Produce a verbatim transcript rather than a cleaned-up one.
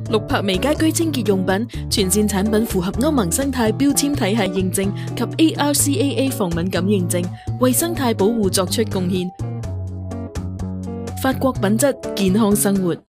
綠柏微家居清潔用品全線產品符合歐盟生態標籤體系認證及 A R C A A 防敏感認證，為生態保護作出貢獻。法國品質健康生活。